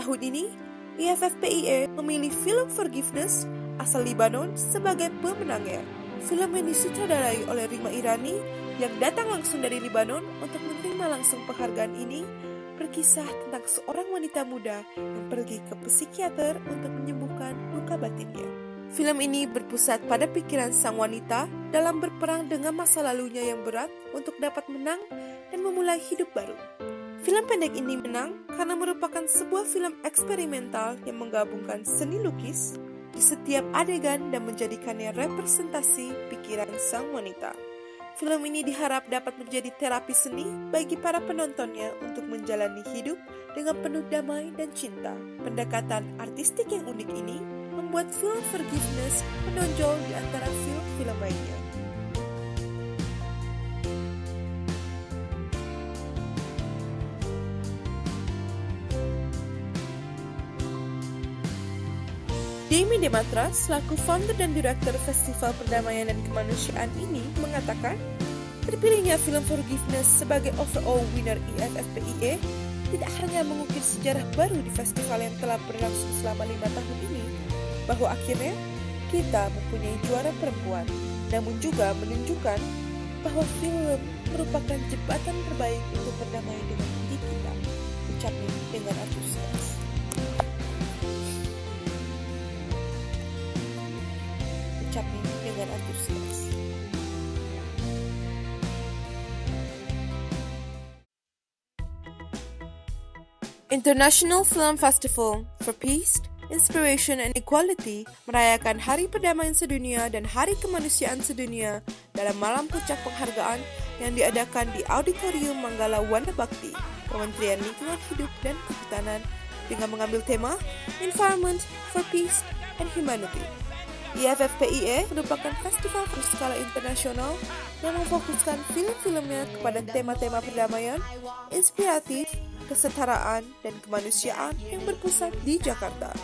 Tahun ini, IFFPIE memilih film Forgiveness asal Lebanon sebagai pemenangnya. Film yang disutradarai oleh Rima Irani yang datang langsung dari Lebanon untuk menerima langsung penghargaan ini berkisah tentang seorang wanita muda yang pergi ke psikiater untuk menyembuhkan luka batinnya. Film ini berpusat pada pikiran sang wanita dalam berperang dengan masa lalunya yang berat untuk dapat menang dan memulai hidup baru. Film pendek ini menang karena merupakan sebuah film eksperimental yang menggabungkan seni lukis di setiap adegan dan menjadikannya representasi pikiran sang wanita. Film ini diharap dapat menjadi terapi seni bagi para penontonnya untuk menjalani hidup dengan penuh damai dan cinta. Pendekatan artistik yang unik ini membuat film Forgiveness menonjol di antara film-film lainnya. Demi Dematra, selaku founder dan direktur Festival Perdamaian dan Kemanusiaan ini, mengatakan terpilihnya film Forgiveness sebagai overall winner IFFPIE tidak hanya mengukir sejarah baru di festival yang telah berlangsung selama 5 tahun ini, bahwa akhirnya kita mempunyai juara perempuan, namun juga menunjukkan bahwa film merupakan jembatan terbaik untuk berdamai dengan diri kita, ucapnya dengan antusias. International Film Festival for Peace, Inspiration and Equality merayakan Hari Perdamaian Sedunia dan Hari Kemanusiaan Sedunia dalam malam puncak penghargaan yang diadakan di Auditorium Manggala Wana Bakti, Kementerian Lingkungan Hidup dan Kehutanan, dengan mengambil tema Environment for Peace and Humanity. IFFPIE merupakan festival berskala internasional yang memfokuskan film-filmnya kepada tema-tema perdamaian, inspiratif, kesetaraan, dan kemanusiaan yang berpusat di Jakarta.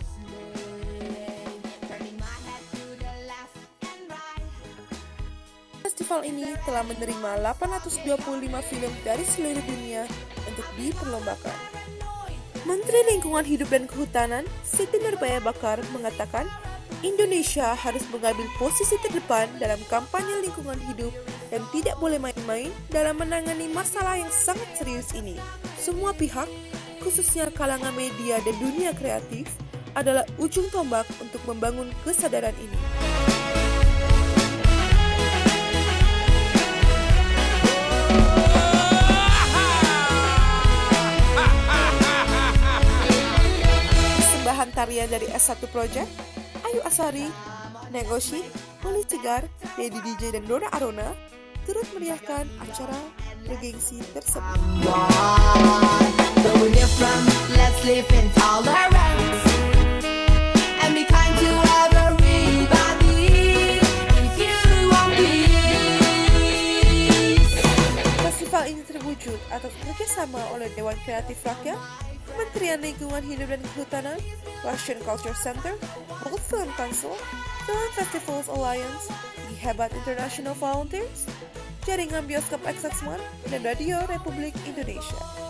Festival ini telah menerima 825 film dari seluruh dunia untuk diperlombakan. Menteri Lingkungan Hidup dan Kehutanan, Siti Nurbaya Bakar, mengatakan Indonesia harus mengambil posisi terdepan dalam kampanye lingkungan hidup dan tidak boleh main-main dalam menangani masalah yang sangat serius ini. Semua pihak, khususnya kalangan media dan dunia kreatif, adalah ujung tombak untuk membangun kesadaran ini. Persembahan tarian dari S1 Project, Ayu Asari, Negoshi, Oli Tegar, Dedi DJ dan Dora Arona turut meriahkan acara bergengsi tersebut. Festival ini terwujud atas kerjasama oleh Dewan Kreatif Rakyat, Kementerian Lingkungan Hidup dan Kehutanan, Russian Culture Center, World Film Council, Film Festivals Alliance, Hebat International Volunteers, Jaringan Bioskop XX1, dan Radio Republik Indonesia.